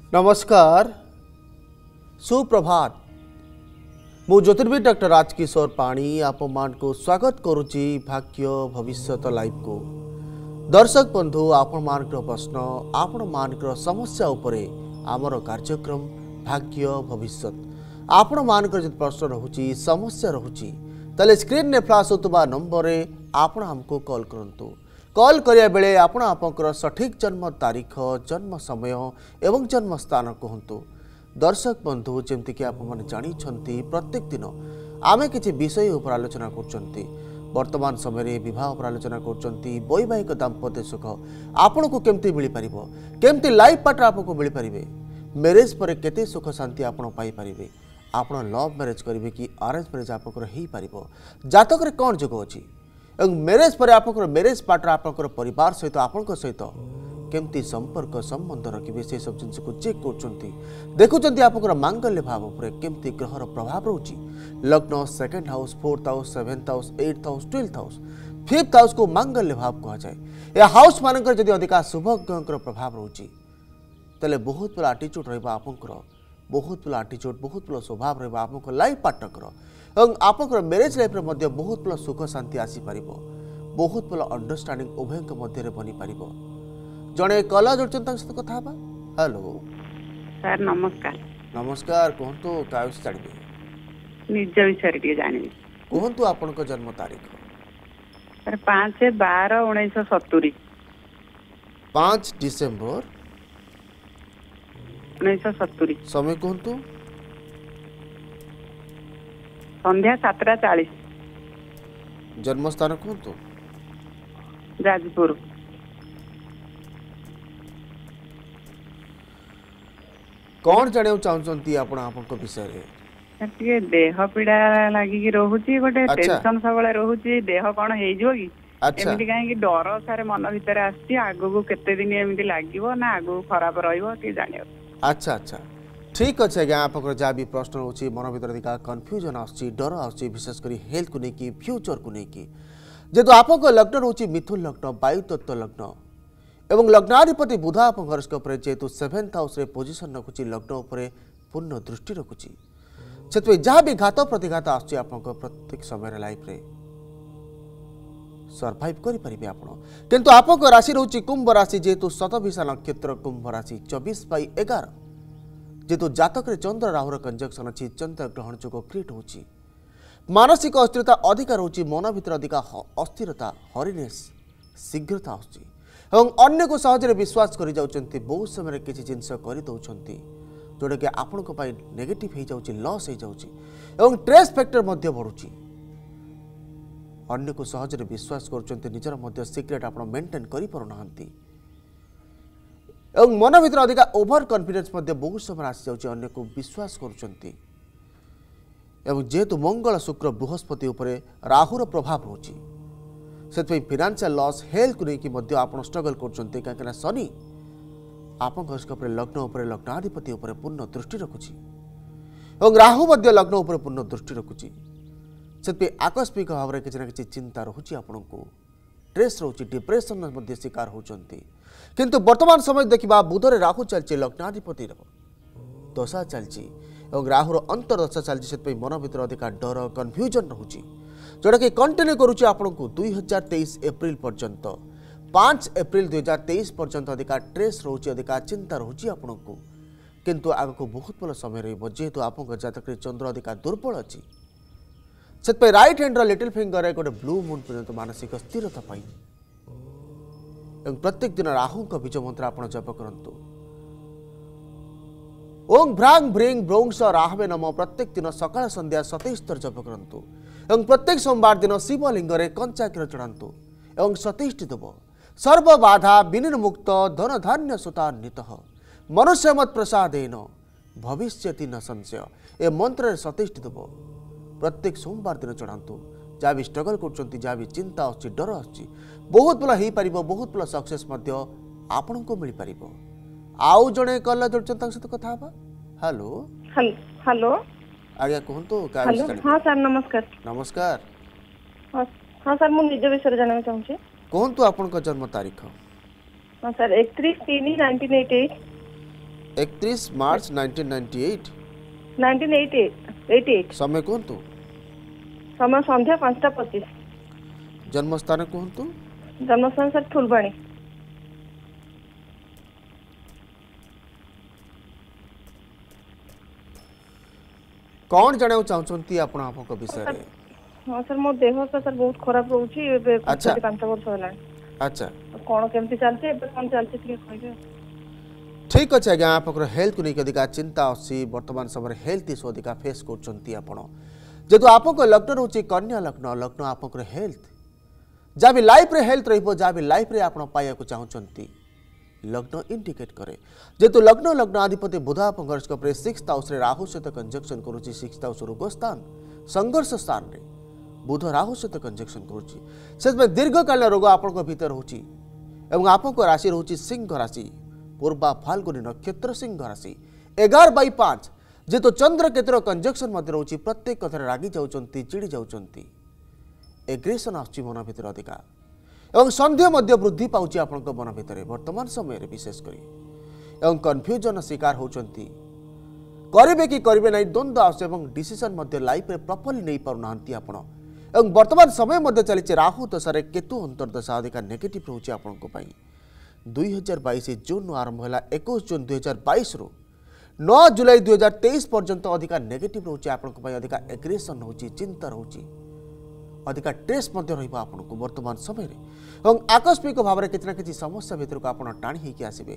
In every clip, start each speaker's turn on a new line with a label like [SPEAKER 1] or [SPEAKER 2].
[SPEAKER 1] नमस्कार सुप्रभात मु ज्योतिर्विद डॉक्टर राजकिशोर पाणी आपण को स्वागत करुच्ची भाग्य भविष्यत लाइव को। दर्शक बंधु आपण मान प्रश्न आपण मान समस्या उपरे आमर कार्यक्रम भाग्य भविष्यत आपण मान प्रश्न रहुची समस्या रहुची तले स्क्रीन ने फ्लैश होतबा नंबर रे आपण हमको कॉल करंतु। कॉल करिया बेले आपण आपनकर सठिक जन्म तारीख जन्म समय एवं जन्म स्थान कहतु। दर्शक बंधु जमती कि आप जानी प्रत्येक दिन आमे किसी विषय उपर आलोचना करचंती। वर्तमान समय रे विवाह उपर आलोचना करचंती। वैवाहिक दाम्पत्य सुख आपण को केमती मिल पारिबो, केमती लाइफ पार्टनर आपको मिल पारिबे, मैरिज पर केते सुख शांति आपण पाई पारिबे, आपण लव मैरिज करिवे कि अरेंज मैरिज आपको हेई पारिबो, जातक रे कोन जोग अछि एवं मैरिज पर आप मैरिज पार्टनर आप परिवार सहित आपण सहित केमती संपर्क संबंध रखिए से सब जिन को चेक कर देखुं आप मांगल्य भाव पर केमती ग्रहर प्रभाव रोची। लग्न second house, fourth house, seventh house, eighth house, 12th house, 5th house को मांगल्य भाव कहुए। यह हाउस मान अधिका शुभ ग्रह प्रभाव रोची तेल बहुत भल आटीट्यूड रहा आपंकर, बहुत भल आटीट्यूड, बहुत भल स्वभाव रहा आप लाइफ पार्टनर और आप मैरिज लाइफ रे बहुत भल सुख शांति आसीपर, बहुत भल अंडरस्टांडिंग उभय मध्य बनी पार। जड़े कला जोड़ते सहित कथा। हेलो
[SPEAKER 2] सर नमस्कार।
[SPEAKER 1] नमस्कार कहतु क्या जानवे
[SPEAKER 2] निज विषय जानवी
[SPEAKER 1] कहतु आपण जन्म तारीख।
[SPEAKER 2] सर 5/12/1970
[SPEAKER 1] 5 डिसेम्बर
[SPEAKER 2] 1970
[SPEAKER 1] समय कहतु
[SPEAKER 2] संध्या 7:40
[SPEAKER 1] जन्म स्थान कहतु
[SPEAKER 2] जाजपुर।
[SPEAKER 1] कौन जाने चाहते आप विषय
[SPEAKER 2] रे देह पीड़ा लगी रोची गोटे टेंशन सब रोची देह कौन हो एमती कहीं डर सारे मन भीतर आसी आगू केते दिन एमती लगे ना आगू खराब रही।
[SPEAKER 1] अच्छा अच्छा ठीक अच्छे आज्ञा आप जहाँ भी प्रश्न रोचे मन भर अधिका कन्फ्यूजन आर आस विशेषकर हेल्थ को लेकिन फ्यूचर को लेकिन जेहेतु आप लग्न रोचे मिथुन लग्न वायु तत्व लग्न एवं लग्नाधिपति बुध आप हॉरोस्कोप जेहेतु 7th हाउस रे पोजिशन रखुची लग्न उपर पूर्ण दृष्टि रखुची से जहाँ भी घात प्रतिघात आस प्रत्येक समय लाइफ रे सर्वाइव करें आप किंतु आप राशि रोचे कुंभ राशि जेहेतु शतभिषा नक्षत्र कुंभ राशि 24/11 जेहेतु जातक चंद्र राहुर कंजक्शन अच्छी चंद्र ग्रहण जोग क्रिएट होची मानसिक अस्थिरता अधिका रोची मन भीतर अधिका अस्थिरता हरिनेस शीघ्रता आसुची एवं अन्य को सहजरे विश्वास कर जाउचंती बहुत समय किसी जिनस कर दउचंती जोड़ा कि आपण को पाई नेगेटिव हो जाउची लॉस हो जाउची एवं स्ट्रेस फैक्टर मध्य बढ़ुची अन्य को सहजरे विश्वास करुचंती निजर मध्य सीक्रेट आपण मेंटेन करि पारु नाहंती एवं मन भीतर अधिका ओवर कॉन्फिडेंस मध्य बहुत समय आसी जाउची अन्य को विश्वास करुचंती एवं जेहेतु मंगल शुक्र बृहस्पति उपरे राहुर प्रभाव रोची से फाइनेंशियल लॉस हेल्थ को लेकिन आप स्ट्रगल करते कहीं शनि आप लग्न उपर लग्नाधिपति उपर पूर्ण दृष्टि रखुची और राहु लग्न उपर पूर्ण दृष्टि रखुची से आकस्मिक भाव में किसी ना कि चिंता रोचे आपन को स्ट्रेस रोचे डिप्रेशन शिकार होती किंतु वर्तमान समय देखा बुधरे राहु चलती लग्नाधिपति दशा चलती राहुर अंतर्दशा चलती से मन भर अधिका डर कन्फ्यूजन रोचे जोटा कि कंटिन्यू करुच्ची आपन को 2023 एप्रिल पर्यंत 5 एप्रिल 2023 पर्यंत अधिका स्ट्रेस रोचे अधिका चिंता रोचे आपन को किंतु आग को बहुत भल समय रही जेहेतु आप जातक चंद्र अधिका दुर्बल अच्छी से राइट हैंड लिटिल फिंगर गोटे ब्लू मून पर्यंत मानसिक स्थिरता पाई प्रत्येक दिन राहु बीज मंत्र आप जप करंतु ओं भ्रांग भ्रींग ब्रोंस राहवे नम प्रत्येक दिन सकाळ संध्या 27 थर जप करंतु एवं प्रत्येक सोमवार दिन शिवलिंग कंचा क्षीर चढ़ातु एवं 27 देव सर्व बाधा विनिर् मुक्त धन धान्य सुतान्वित मनुष्य मत प्रसादेन भविष्यति न संशय ए मंत्र 27 देव प्रत्येक सोमवार दिन चढ़ातु जहाँ भी स्ट्रगल कर चिंता आसुची डर आसुची बहुत भल हो पार बहुत भल सक्सेस आपण को मिल पार। आउ जड़े कला जोड़ते सहित कथा। हेलो
[SPEAKER 2] हेलो
[SPEAKER 1] आज्ञा कहतु।
[SPEAKER 2] हाँ सर नमस्कार।
[SPEAKER 1] नमस्कार।
[SPEAKER 2] हाँ सर मु निज विषय जानना चाहूँगी
[SPEAKER 1] कहतु आपण जन्म तारीख।
[SPEAKER 2] हाँ सर 31/3/1988
[SPEAKER 1] 31 मार्च 1998।
[SPEAKER 3] 1988
[SPEAKER 1] समय कहतु।
[SPEAKER 3] समय संध्या 5:25।
[SPEAKER 1] जन्मस्थान कहतु।
[SPEAKER 3] जन्मस्थान सर फुलबाणी।
[SPEAKER 1] कौन जाना चाहते आपण आपको विषय रे?
[SPEAKER 3] हाँ सर मो देह सर बहुत खराब रोची एबे 5 वर्ष होला।
[SPEAKER 1] अच्छा
[SPEAKER 3] कौन केमती चलते एबे कौन चलते ठीक कहबे।
[SPEAKER 1] ठीक अच्छे आज्ञा आप हेल्थ को लेकिन अधिका चिंता अच्छी वर्तमान समय हेल्थ इश्यू अधिका फेस कर जेतु आपको लग्न रोचे कन्या लग्न लग्न आप हेल्थ जहाँ भी लाइफ रे हेल्थ रही जहाँ भी लाइफ रे आप पाइबा चाहते लग्न इंडिकेट करे जेतु लग्न लग्न अधिपति बुध आप 6th हाउस राहु सहित कंजक्शन करुच्ची 6th हाउस रोग स्थान संघर्ष स्थान रे बुध राहु सहित कंजक्शन करुच्ची दीर्घकालीन रोग आपण भीतर होची एवं आपको राशि रोची सिंह राशि पूर्वा फाल्गुनी नक्षत्र सिंह राशि 11/5 जेतु चंद्र केतुर कंजक्शन मध्य रोची प्रत्येक कथार रागी जाउचंती चिड़ी जाउचंती एग्रेशन आछि मन भीतर अधिका एवं संदेह मध्य वृद्धि पाउची आपनक मन भीतर वर्तमान समय रे विशेष करी एवं कन्फ्यूजन शिकार होचंती करिवे कि करिवे नै द्वंद्व आसे एवं डिसीजन मध्य लाइफ रे प्रॉपर्ली नै पारु नांती आपण एवं वर्तमान समय मध्य चलीचे राहु दशा केतु अंतर्दशा अधिका नेगेटिव रहउची आपनक पई 2022 जून आरंभ है 21 जून 2022 रु 9 जुलाई 2023 पर्यंत अधिका नेगेटिव रोचे आपनको पई अधिका एग्रेशन होची चिंता रोची अधिका स्ट्रेस मध्य रहइबो आपनको वर्तमान समय रे एवं आकस्मिक भाव में कितना किछि समस्या भीतर को आपण टाणी हेकि आसीबे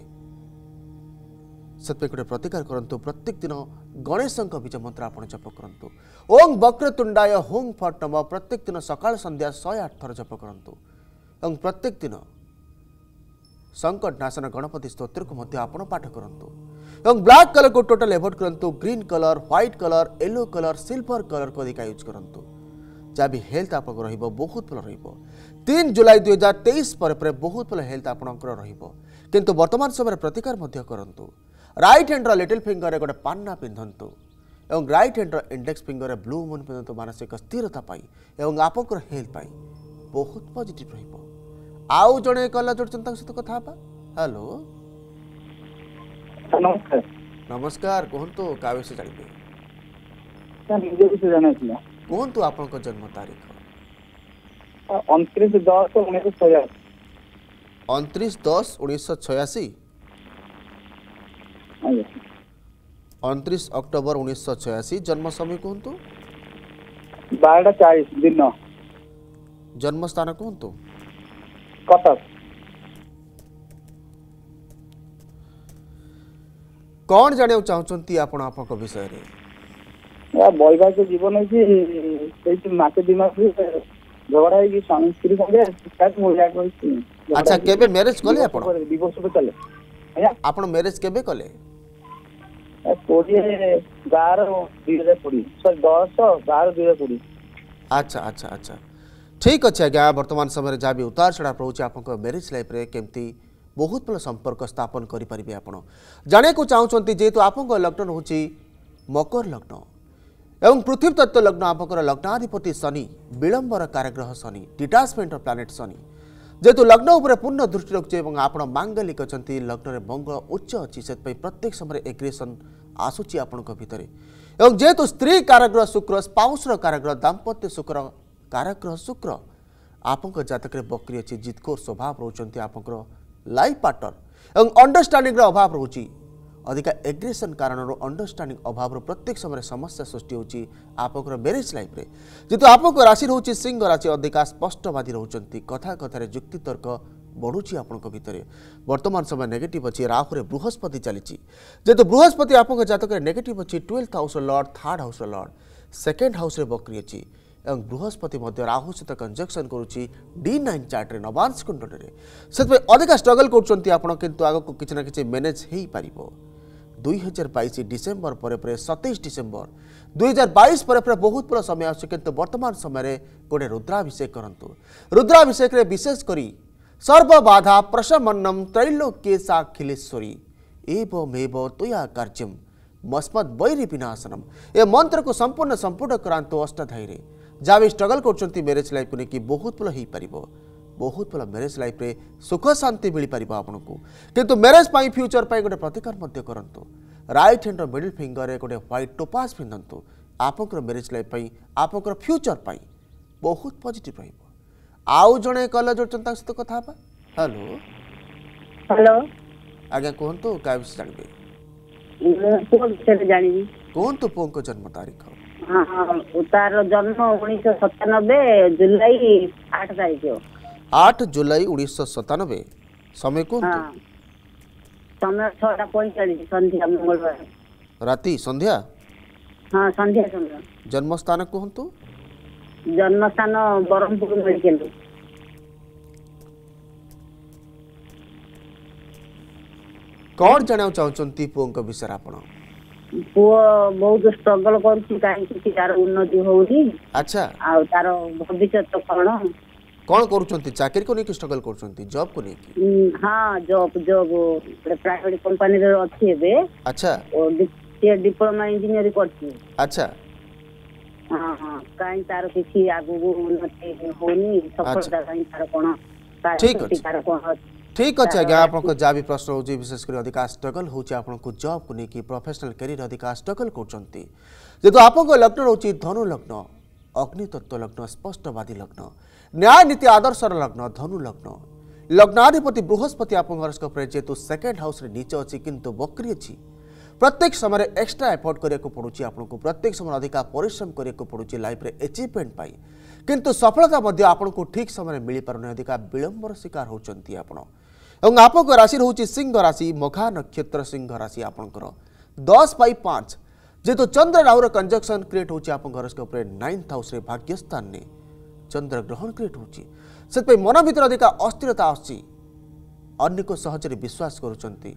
[SPEAKER 1] सत्य प्रतिकार करंतु प्रत्येक दिन गणेश बीज मंत्र आपण जप करंतु ओम वक्रतुंडाय हों फट नमः प्रत्येक दिन सकाळ संध्या 108 थर जप करंतु एवं प्रत्येक दिन संकट नाशन गणपति स्तोत्र को मध्य आपण पाठ करंतु एवं ब्लैक कलर को टोटल एवॉइड करंतु green colour white colour yellow colour silver colour को अधिक यूज करंतु जहाँ भी हेल्थ आप रहिबो बहुत भल रहिबो 3 जुलाई 2023 पर बहुत भल हेल्थ आपनकर रहिबो किंतु वर्तमान समय प्रतिकार मध्य करंतु राइट हैंड रो लिटिल फिंगर रे गोटे पान्ना पिंधंतु एवं राइट हैंड रो इंडेक्स फिंगर रे ब्लू मून पिंधंतु मानसिक स्थिरता पाई एवं आपनकर हेल्थ पाई बहुत पॉजिटिव रहिबो आउ जणे कला जोड़चन तक सहित कथा बा हेलो
[SPEAKER 4] नमस्कार
[SPEAKER 1] नमस्कार कहंतु का विषय जानिबे
[SPEAKER 4] सर निजे विषय जाना थिला
[SPEAKER 1] कहंतु आपनक जन्म तारीख
[SPEAKER 4] 29/10/1986
[SPEAKER 1] 29/10/1986
[SPEAKER 4] आଜ୍ଞा
[SPEAKER 1] 29 अक्टोबर 1986 जन्म समय कहंतु
[SPEAKER 4] 12:40 दिन
[SPEAKER 1] जन्म स्थान कहंतु
[SPEAKER 4] कटक
[SPEAKER 1] कौन जाने चाहते आपण आपको विषय रे
[SPEAKER 4] वैवाहिक जीवन है मासे 2 मास झगड़ा है स्वामी स्त्री संगे हो जाए
[SPEAKER 1] अच्छा केबे मैरिज कले आपण
[SPEAKER 4] डिवोर्स पे चले
[SPEAKER 1] आपण मैरिज केबे कले
[SPEAKER 4] 12/12/2020 सॉरी 10/12/2020
[SPEAKER 1] अच्छा अच्छा अच्छा ठीक अच्छे आज्ञा वर्तमान समय जहाँ भी उतार चढ़ा रोचे आप मैरिज लाइफ रे केमती बहुत भल संपर्क स्थापन करेंगे आप जाने को चाहते जेहेतु आप लग्न रोचे मकर लग्न एवं पृथ्वी तत्व लग्न आप लग्नाधिपति शनि विलंबर काराग्रह शनि डिटाचमेंट प्लानेट शनि जेहेतु लग्न उपर पूर्ण दृष्टि रखुचे आप मांगलिक अच्छा लग्न में मंगल उच्च अच्छी से प्रत्येक समय एग्रेसन आसूची आपण भितर एवं जेहेतु स्त्री काराग्रह शुक्र स्पाउसर काराग्रह दाम्पत्य शुक्र काराग्रह शुक्र आपंक जातक बकरी अच्छी जितखोर स्वभाव रोचंती आपंकर लाइफ पार्टनर एवं अंडरस्टैंडिंग अभाव रोची अधिका एग्रेशन कारण अंडरस्टैंडिंग अभाव प्रत्येक समय समस्या सृष्टि होची आपंकर मैरिज लाइफ रे जेतु आपंक राशि रोची सिंह राशि अधिका स्पष्टवादी रोचंती कथा कथार जुक्ति तर्क बढ़ुची आपंक भितर वर्तमान समय नेगेटिव अच्छी राहु रे बृहस्पति चली जेतु बृहस्पति आपंक जातक नेगेटिव अच्छी 12th house lord 3rd house lord 2nd house रे बकरी अच्छी एवं बृहस्पति मध्य राहु सहित कंजक्शन करुच्ची D9 चार्ट रे नवांश कुंडली से अधिक स्ट्रगल कर आगक किसी ना कि मैनेज हो पार 2022 डिसेम्बर पर 27 डिसेम्बर 2022 पर बहुत बड़ा समय आस वर्तमान समय गोटे रुद्राभिषेक करूँ रुद्राभिषेक विशेष करी सर्वबाधा प्रशमन्नम त्रैलोक्ये साखिलेश्वरी एवमेव त्वया कार्यम मस्मद वैरी विनाशनम ए मंत्र को संपूर्ण करांतो अष्टाध्यायी जहाँ भी स्ट्रगल कर मैरिज लाइफ को लेकिन बहुत भल हो पार बहुत भल मैरेज लाइफ रे सुख शांति मिल पार आपको किंतु मैरेज पाई फ्यूचर पाई गोटे प्रतिकार मध्य करंतु राइट हैंड मिडिल फिंगर रे गोटे व्हाइट टोपाज पिंधंतु आपनकर मैरेज लाइफ पाई आपनकर फ्यूचर पाई बहुत पॉजिटिव रहइबो। आउ जणे कल जोड़चंता सहित कथा बा। हेलो
[SPEAKER 5] हेलो
[SPEAKER 1] आज्ञा कहंतु का विषय जानबे
[SPEAKER 5] पुओ विषय जानिबी
[SPEAKER 1] कहंतु पुओ को जन्म तारीख
[SPEAKER 5] हाँ तार जन्म 1997 जुलाई 8 तारीख
[SPEAKER 1] 8 जुलाई 1997 समय कहंतु
[SPEAKER 5] हाँ समय 6:45 संध्या मंगलवार
[SPEAKER 1] राति संध्या
[SPEAKER 5] हाँ संध्या समय
[SPEAKER 1] जन्म स्थान कहंतु
[SPEAKER 5] जन्म स्थान बरहमपुर मेडिकल
[SPEAKER 1] कौन जाना चाहते पुओं विषय आपण
[SPEAKER 5] पुओ बहुत स्ट्रगल करूची काहे तार उन्नति होउनी
[SPEAKER 1] अच्छा
[SPEAKER 5] आ तार भविष्य तो
[SPEAKER 1] कौन करूछंती चाकरी को नहीं स्ट्रगल करूछंती जॉब को नहीं
[SPEAKER 5] हाँ जॉब प्राइवेट कंपनी रे अछि एबे
[SPEAKER 1] अच्छा
[SPEAKER 5] डिप्लोमा इंजीनियर करछि
[SPEAKER 1] अच्छा
[SPEAKER 5] हाँ हाँ काहे तार किछि आगु उन्नति होनी सफलता काहे तार कोन
[SPEAKER 1] ठीक अछि ठीक अच्छे आज्ञा आपको जहाँ भी प्रश्न हो विशेष कर अधिक स्ट्रगल हो जॉब को लेकिन प्रोफेशनल कैरियर अधिक स्ट्रगल करछंती जेतु आपको लग्न होची धनु लग्न अग्नितत्व लग्न स्पष्टवादी लग्न न्याय नीति आदर्शर लग्न धनु लग्न लग्नाधिपति बृहस्पति आप हॉरोस्कोप रे जेतु सेकेंड हाउस रे नीचे अछि किंतु वक्री अछि प्रत्येक समय एक्स्ट्रा एफर्ट करिया पड़ुछि आपको प्रत्येक समय अधिक परिश्रम करिया पड़ुछि लाइफ रे अचीवमेंट पाई किंतु सफलता मध्य आपको ठीक समय मिल पारुनी अधिक विलंबर शिकार होचंती आपण एवं आपको राशि रोचे सिंह राशि मघा नक्षत्र सिंह राशि आपंकर 10/5 जेतु चंद्र राहुर कंजक्शन क्रिएट होची आपन हॉरोस्कोप रे 9th हाउस रे भाग्य स्थान ने चंद्र ग्रहण क्रिएट होची से मन भीतर अधिक अस्थिरता आसी अन्य को सहजरे विश्वास करूचंती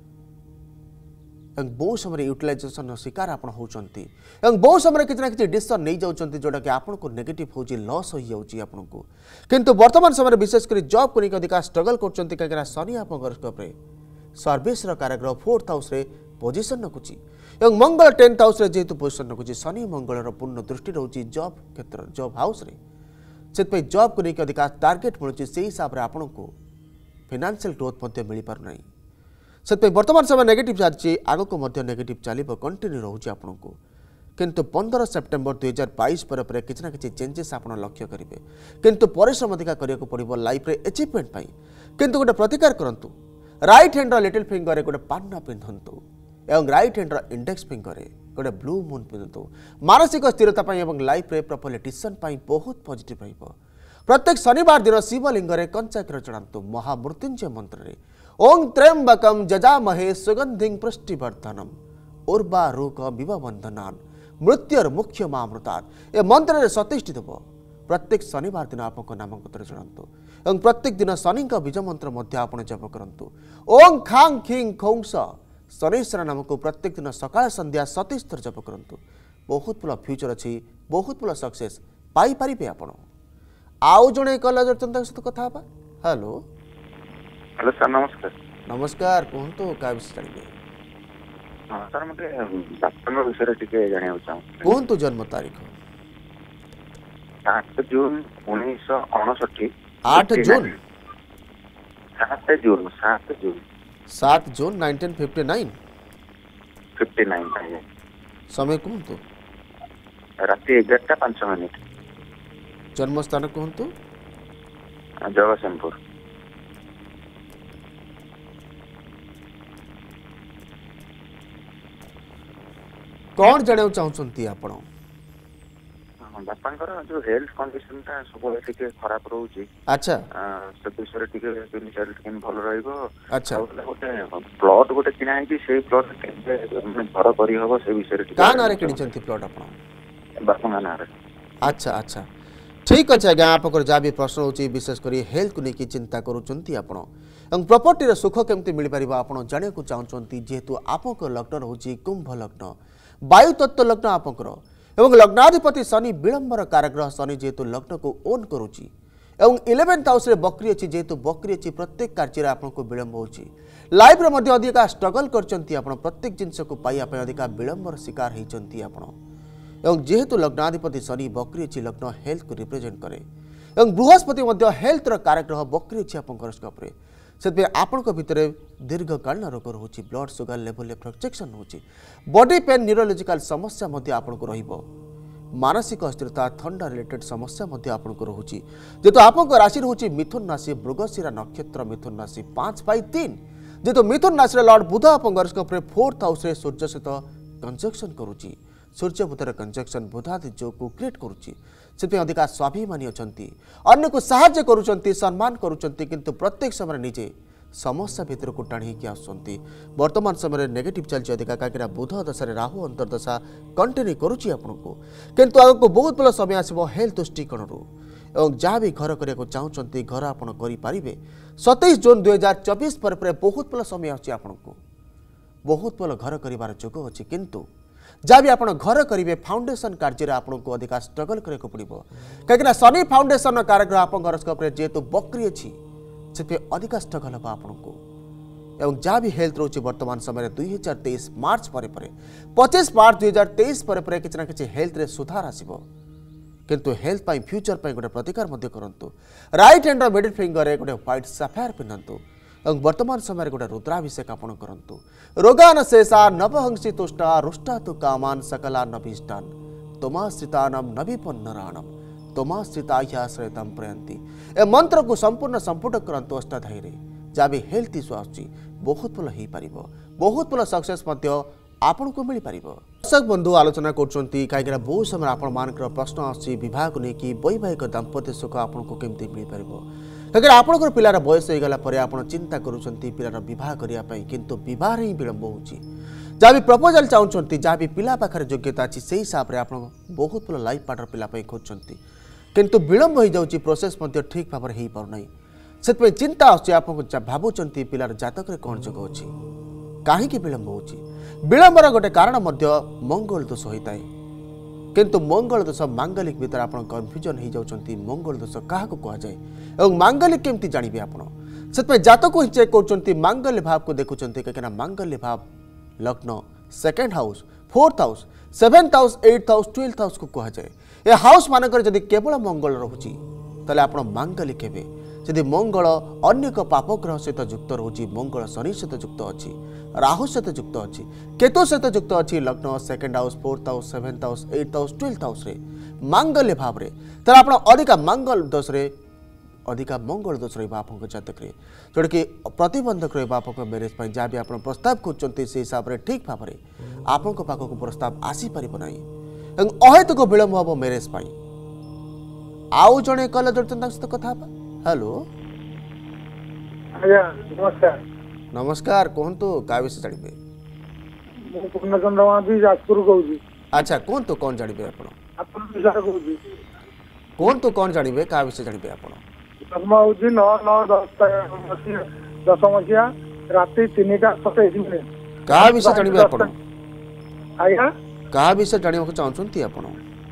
[SPEAKER 1] बहु समय यूटिलाइजेशन शिकार आप होती बहु समय किसी ना कि डिसीजन नहीं जाऊँच जोटा कि आपको नेगेटिव हो लॉस हो जाऊँगी आपको किंतु वर्तमान समय विशेषकर जॉब को लेकर अधिक स्ट्रगल कर कहीं शनि आप हॉरोस्कोप रे सर्विस कार्यग्रह 4th हाउस रे पोजिशन रखुची मंगल 10th हाउस रे जेहेतु पोजिशन रखुची शनि मंगल पूर्ण दृष्टि रोचे जॉब क्षेत्र जॉब हाउस रे से जॉब को लेकर अधिक टार्गेट मिलूँ से हिसाब से आपको फाइनेंशियल ग्रोथ मिल पारना से वर्तमान समय नेगेटिव चलती आग को नेगेटिव चलो कंटिन्यू रोचे आपको किंतु 15 सेप्टेम्बर 2022 पर किसी ना कि चेंजेस आप लक्ष्य करेंगे किंतु परिश्रम अधिक करने पड़ो लाइफ रे अचीवमेंट पाई किंतु गोटे प्रतिकार करूँ राइट हैंड लिटिल फिंगर रे गोटे पान्ना पिंधतु एवं राइट हैंड इंडेक्स फिंगर रे गोटे ब्लू मून पिंधतु मानसिक स्थिरता एवं लाइफ रे प्रॉपर डिसीजन बहुत पॉजिटिव रहिबो। प्रत्येक शनिवार दिन शिवलिंग रे कंचा क्षीर चढ़ातु महामृत्युंजय मंत्र रे ओं त्र्यंबकम जजामहे सुगंधिं पुष्टिवर्धनम उर्वारुक विवबंधनान मृत्युर मुख्य मामृतात् ए मंत्र रे 27 देव प्रत्येक शनिवार दिन आपको नामपत्र चढ़ातु एवं प्रत्येक दिन शनि का बीज मंत्र मध्य आपण जप करंतु ओं खां खिं खौंस शनिश्चर नाम को प्रत्येक दिन सकाळ संध्या 27 थर जप करंतु बहुत भल फ्यूचर अच्छी बहुत भल सक्सेस पाई पारिबे आपण आउ जणे कॉलेज चंदा सहित कथा बा। हेलो
[SPEAKER 6] हेलो सर नमस्कार
[SPEAKER 1] नमस्कार कहंतु का विषय जानबे
[SPEAKER 6] हां सर मते बापन विषय टिके जानियो चाहू
[SPEAKER 1] कहंतु जन्म तारीख
[SPEAKER 6] 7 जून 1959
[SPEAKER 1] 8 जून
[SPEAKER 6] 7 जून
[SPEAKER 1] 7 जून 1959
[SPEAKER 6] 59
[SPEAKER 1] समय कहंतु
[SPEAKER 6] राति 11:05
[SPEAKER 1] जन्म स्थान कहंतु
[SPEAKER 6] जगतसिंहपुर
[SPEAKER 1] कौन जाने चाहते आपण
[SPEAKER 6] बापांकर जो हेल्थ कंडीशन ता सब टिके खराब रहउची
[SPEAKER 1] अच्छा
[SPEAKER 6] से विषय टिके दिन चार टिके भल रहइबो
[SPEAKER 1] अच्छा
[SPEAKER 6] गोटे प्लॉट गोटे किना है कि से प्लॉट केबे घर करी होबो से विषय टिके
[SPEAKER 1] का नारे किनिचंती प्लॉट आपण
[SPEAKER 6] बापा नारे
[SPEAKER 1] अच्छा अच्छा ठीक अच्छे आज्ञा आप जहाँ भी प्रश्न होची विशेषकर हेल्थ को लेकिन चिंता करूँ आपण प्रॉपर्टी सुख केमती मिल पार आप जाना चाहते जेहेतु आप लग्न रोचे कुंभ लग्न वायु तत्व लग्न आपंकर एवं लग्नाधिपति शनि विलंबर कारग्रह शनि जेहेतु लग्न को ओन करुच्ची एवं 11th हाउस रे बकरी अच्छी जेहेतु बकरी अच्छी प्रत्येक कार्य आपको विलंब होची लाइफ रे मध्य अधिक स्ट्रगल करचंती आपण प्रत्येक जिनस को पाइया पे अधिक विलंबर शिकार होचंती आपण एवं जेहेतु लग्नाधिपति शनि बकरी अच्छी लग्न हेल्थ को रिप्रेजेंट करे एवं बृहस्पति हेल्थ कारक ग्रह बकरी अच्छी आप हरोस्कोप से आपण भितर दीर्घकालीन रोग रोचे ब्लड सुगर लेवल फ्लक्चुएशन होची बॉडी पेन न्यूरोलॉजिकल समस्या आपको रहिबो मानसिक अस्थिरता थंडा रिलेटेड समस्या आपको रोचे जेहेतु आपको राशि रोचे मिथुन राशि मृगशिरा नक्षत्र मिथुन राशि 5/3 जेहेतु मिथुन राशि लॉर्ड बुध आप हरोस्कोप 4th हाउस सूर्य सहित कंजक्शन करुच्ची सूर्य बुधर कंजक्शन बुधादि जो को क्रिएट करुच्ची से अधिका स्वाभिमानी अच्छा अन्य को साहाय्य करुँच सम्मान करुँच किंतु प्रत्येक समय निजे समस्या भितर को टाणी आसुँच वर्तमान समय नेगेटिव चलती अधिका कहीं बुध दशा राहु अंतर्दशा कंटिन्यू करुच्ची आपको किंतु आगे बहुत भल समय आसो हेल्थ दृष्टिकोण और जहाँ भी घर करने को चाहते घर आप 27 जून 2024 पर बहुत भल समय आपको बहुत भल घर कर जोग अच्छी किंतु जहाँ भी आप घर करेंगे फाउंडेशन कार्य आपको अधिका स्ट्रगल करने पड़ो कहीं शनि फाउंडेशन कारक आप हरोस्कोप जेहेतु बकरी अच्छी से अधिका स्ट्रगल हम आपको एवं जहाँ भी हेल्थ रोचे वर्तमान समय 2023 मार्च पर 25 मार्च 2023 पर किसी ना कि हेल्थ रे सुधार आसो किंतु हेल्थ पाई फ्यूचर पाई गोटे प्रतिकार करूँ राइट हैंड मिडिल फिंगर गोटे व्हाइट सफायर पिंधतु और वर्तमान समय गोटे रुद्राभिषेक आपण करूँ रोगान शेषा नवहंसी तुष्टा रुष्टा तु कामान सकला नभीष्टान तमाश्रितानम नभिपन्नराणम तमाश्रिताश्रयतम प्रयंती ए मंत्र को संपूर्ण संपुट करंतु अष्टाध्यायी जहाँ भी हेल्थ इश्यू आसुची बहुत भल हो पार बहुत भल सक्सेस आपण को मिल पार दर्शक बंधु आलोचना करुँच कहीं बहुत समय आपण प्रश्न आसूँ बह को लेकिन वैवाहिक दाम्पत्य सुख आपको केमती मिल पार कहीं आपंकर पिलार बयस होगला आप चिंता करुँच पिलार बह करने किंतु बह ही विलंब हो जहाँ भी प्रपोजाल चाहते जहाँ भी पिला पाखे योग्यता अच्छी से हिसाब से आप बहुत भल लाइफ पार्टनर पिलापाई खोजुंट किंतु विलंब हो जाऊँगी प्रोसेस ठीक भाव में हो पारना से चिंता आसुँच भावुंट पिलार जातक कौन जोग अच्छी कहीं विलंब हो विलंबर गोटे कारण मंगल दोष होता है किंतु मंगल दोष मांगलिक भीतर आप कन्फ्यूजन हो जाती मंगल दोष क्या कहुए और मांगलिक केमती जानवे आपड़ से जातक ही चेक कर मांगल्य भाव को देखुं कहीं मांगल्य भाव लग्न 2nd house 4th house 7th house 8th house 12th house को कहुए ए हाउस मानक जदि केवल मंगल रोचे ताले आप मांगलिक हे जदि मंगल अन्य पाप ग्रह सहित युक्त रोचे मंगल शनि सहित युक्त अच्छी राहु सहित युक्त अच्छी केतु सहित युक्त अच्छी लग्न 2nd house 4th house 7th house 8th house 12th house मांगल्य भाव में तार आप अधिका मंगल दोष अधिका मंगल दोष रहा जातक जोटा कि प्रतिबंधक रहा मैरेज पर जहाँ भी आप प्रस्ताव खोजते से हिसाब से ठीक भाव में आपण पाखक प्रस्ताव आसीपर ना अहेतुक विलंब हम मैरेज पर आउ जड़े कल जोड़ते सहित कथा हेलो
[SPEAKER 7] नमस्कार
[SPEAKER 1] नमस्कार कहतु क्या विषय जानवे
[SPEAKER 7] पूर्णचंद्र महादी जाजपुर कहूँ
[SPEAKER 1] अच्छा कहतु कौन जानवे कहतु कौन जानवे क्या विषय जानवे आप
[SPEAKER 7] जन्म हूँ 9/9/10 मसीहा राति 3:27
[SPEAKER 1] क्या विषय जानवे आप
[SPEAKER 7] आज्ञा
[SPEAKER 1] क्या विषय जानवा चाहते आप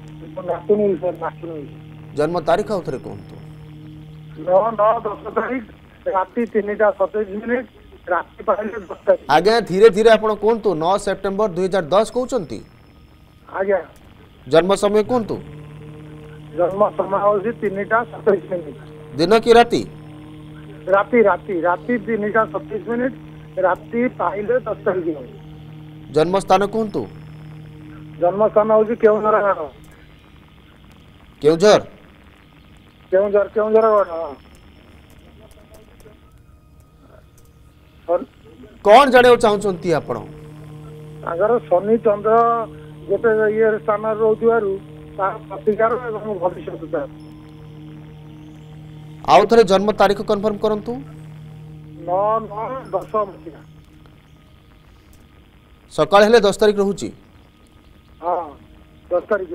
[SPEAKER 1] जन्म तारीख आउ थे कहतु
[SPEAKER 7] 9/9/10 तारीख राति 3:27 राति पाइले 10 तारीख
[SPEAKER 1] आज्ञा धीरे धीरे आप कहतु 9 सेप्टेम्बर 2010 कहते
[SPEAKER 7] आज्ञा
[SPEAKER 1] जन्म समय कहतु
[SPEAKER 7] जन्म समय हूँ 3:27
[SPEAKER 1] दिन की राति
[SPEAKER 7] राति राति राति 3:27 राति पाइले 10 तारीख
[SPEAKER 1] जन्म स्थान कहतु
[SPEAKER 7] जन्म स्थान हूँ केउझर गाँव
[SPEAKER 1] केउझर
[SPEAKER 7] केउझर
[SPEAKER 1] कौन जाने चाहते आप
[SPEAKER 7] शनि चंद्र गोटे ये स्थान रोथु प्रतिकार भविष्य
[SPEAKER 1] आउ थे जन्म तारीख कन्फर्म करंतु
[SPEAKER 7] 9/9/10 मसीहा
[SPEAKER 1] सकाळ हेले 10 तारीख रहूची
[SPEAKER 7] हाँ 10 तारीख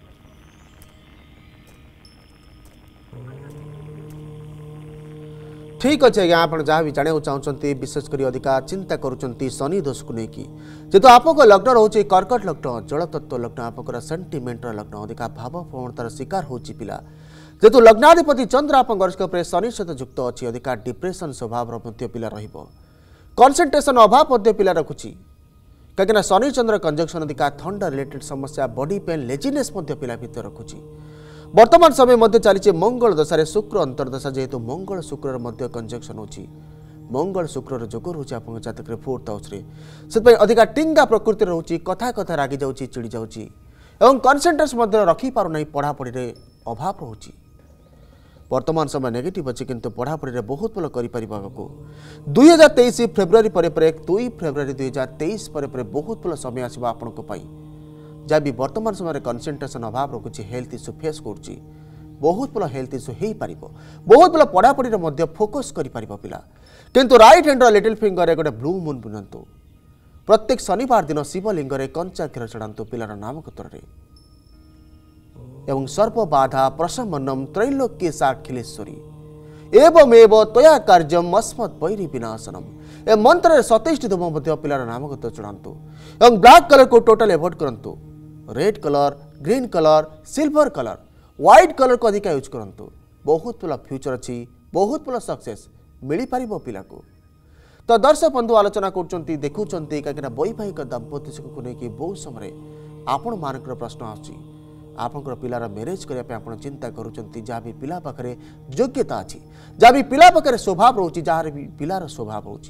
[SPEAKER 1] ठीक अच्छे आज्ञा आप जहाँ भी जाना चाहते विशेषकर अधिका चिंता करुँच शनि दोष को लेकिन जेहेतु आपको लग्न रोचे कर्कट लग्न जलतत्व लग्न आप सेंटिमेंटर लग्न अधिका भाव प्रवणतार शिकार हो पिला जेहेतु लग्नाधिपति चंद्र आप हरोस्कोप शनि सहित युक्त अच्छी अधिका डिप्रेशन स्वभाव पिला कनसेंट्रेशन अभाव पिला रखुची कहीं शनि चंद्र कंजक्शन अधिका थंडा रिलेटेड समस्या बॉडी पेन लेजिनेस पिला भीतर रखुची वर्तमान समय मध्य चली मंगल दशा शुक्र अंतर्दशा जेहेतु मंगल शुक्र मध्य कंजक्शन होची मंगल शुक्र जोग रोचे आप जातक 4th हाउस से अधिका टिंगा प्रकृति रोचे कथा कथा रागी जाऊँगी चिड़ी जाऊँगी एवं कनसेंट्रेशन रखी पारना पढ़ापढ़ी में अभाव रोचे वर्तमान समय नेगेटिव अच्छी किंतु पढ़ापढ़ी में बहुत भल कर 2023 फेब्रुआरी पर 2 फेब्रुआरी 2023 पर बहुत भल समय आसो आपण जहाँ भी वर्तमान समय कनसेंट्रेशन अभाव रखुच्छी हेल्थ इश्यू फेस कर बहुत भल हेल्थ इश्यू हो पार बहुत भल पढ़ापढ़ी में फोकस कर पिला किंतु राइट हैंड लिटिल फिंगर गोटे ब्लू मून बुनंतु प्रत्येक शनिवार दिन शिवलिंग कंचा क्षीर चढ़ातु पिलार नामकत्र एवं सर्प बाधा प्रशमनम त्रैलोक्य साखिलेश्वरी एवमेव तया कार्यम अस्मत् वैरी विनाशनम ए मंत्र 27 धूम पिलार नामकत्र चढ़ातु एवं ब्लैक कलर को टोटल एवॉइड करंतु red colour green colour silver colour white colour को अधिक यूज करंतु बहुत भल फ्यूचर अच्छी बहुत भल सक्सेस मिल पार पिला को तो दर्शक बंधु आलोचना कर देखुं कहीं वैवाहिक दाम्पत्य को लेकिन बहुत समय आपण मानकर प्रश्न आसूँ आपंकर पिलार मैरेज करने चिंता करुँच जहाँ भी पिला पाखे योग्यता अच्छी जहाँ भी पिला पाखे स्वभाव रोचे जहाँ भी पिलार स्वभाव रोचे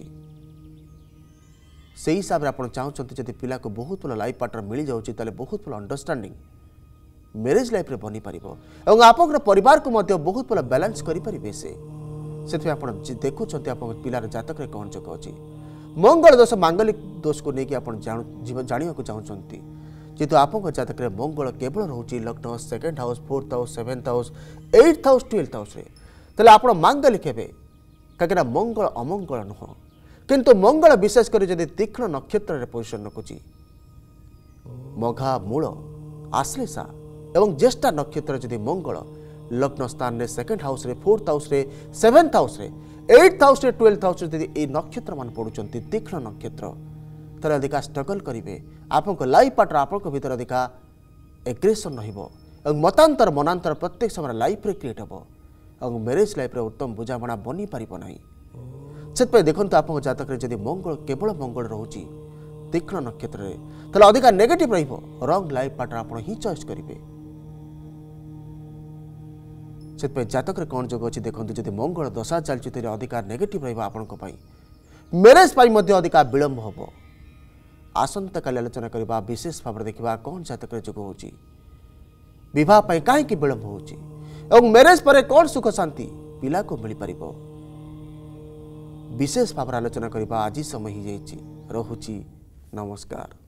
[SPEAKER 1] से हिसाब से आप चाहते जब पिला को बहुत भल लाइफ पार्टनर मिल जाए बहुत भल अंडरस्टैंडिंग मैरेज लाइफ रे बनी पारिबो एवं आपन परिवार को मध्य बहुत भल बैलेंस करि परिबे से आप देखुं आप पिलार जातक रे कौन जोग अच्छी मंगल दोष मांगलिक दोष को लेकिन आप जाना चाहते जेहेतु आप जातक मंगल केवल रोचे लग्न 2nd house 4th house 7th house 8th house 12th house तेल आप मांगलिक हे कहीं मंगल अमंगल नुह किंतु मंगल विशेष कर जदि तीक्ष्ण नक्षत्र पोजिशन रखुची मघा मूल आश्लेषा एवं ज्येष्ठा नक्षत्र जदि मंगल लग्न स्थान में 2nd house 4th house 7th house 8th house 12th house ये नक्षत्र मान पड़ुं तीक्ष्ण नक्षत्र तेल अधिका स्ट्रगल करेंगे आप लाइफ पार्टनर आप भीतर अधिका एग्रेसन रतांतर मनांतर प्रत्येक समय लाइफ रे क्रिएट हम मैरेज लाइफ रे उत्तम बुझाणा बनी पारना से देखो आप जातक जदि मंगल केवल मंगल रोचे तीक्ष्ण नक्षत्र तेल अधिका नेगेटिव रंग लाइफ पार्टनर आप ही चॉइस करेंगे से जातक कौन जोग अच्छी देखो जब मंगल दशा चलती अधिका नेगेटिव रही मैरेज अधिका विलंब हम आसंता काली आलोचना करवा विशेष भाव देखा कौन जातक जोग होची विवाह कहीं विलंब हो मैरेज पर कौन सुख शांति पिला को मिल पार विशेष भाव आलोचना करवा आज समय ही रहुची नमस्कार।